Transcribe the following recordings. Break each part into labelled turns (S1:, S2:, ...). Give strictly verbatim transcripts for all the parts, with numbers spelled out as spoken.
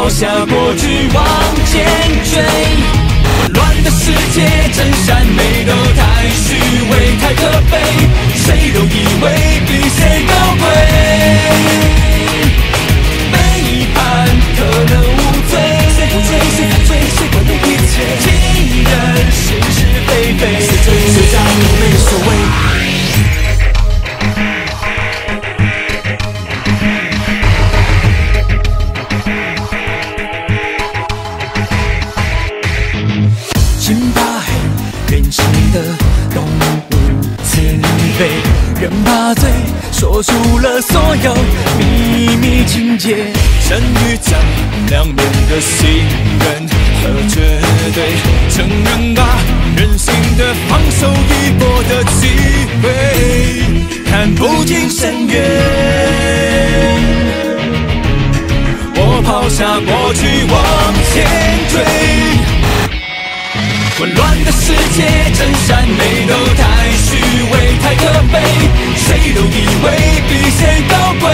S1: 抛下过去往前追。混乱的世界，真善美都太虚伪，太可悲，谁都以为比谁高贵。背叛可能无罪，谁不追谁犯罪，谁管了一切？尽人是是非非，谁真谁假都没所谓。 人怕醉，说出了所有秘密情节。善与假，两面的信任和绝对，承认吧，人性的放手一搏的机会，看不尽深渊。我抛下过去往前追。 混乱的世界，真善美都太虚伪，太可悲，谁都以为比谁高贵。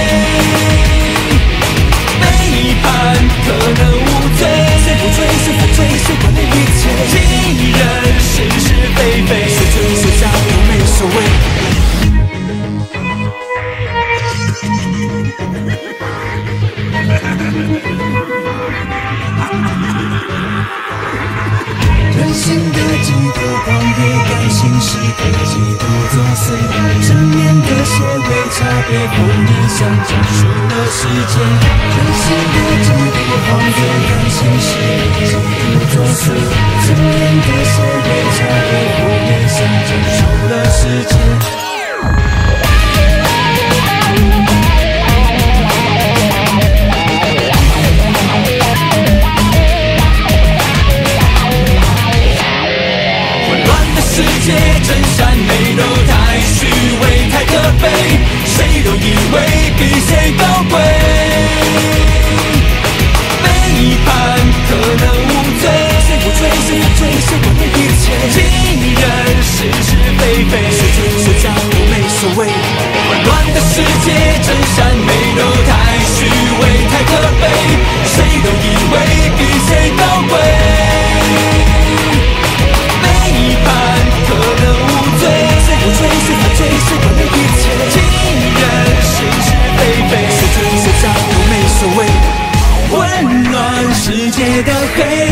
S1: 背叛可能无罪，谁不追谁犯罪，谁管了一切？尽人是是非非，谁真谁假都没所谓。 人性的嫉妒狂野，感性是被嫉妒作祟，正面的邪伪差别不影响整数的世界。人性的嫉妒狂野，感性是被嫉妒作祟，正面的邪伪差别不影响整数的世界。 世界真善美都太虚伪，太可悲，谁都以为比谁高贵。背叛可能无罪，谁不追谁犯罪，谁管了一切？尽人是是非非，谁真谁假都没所谓。混乱的世界，真善美都太虚伪，太可悲，谁都以为比谁高贵。 背叛可能无罪，谁不追谁犯罪，谁管了一切？尽人是是非非，谁真谁假都没所谓。混乱世界的黑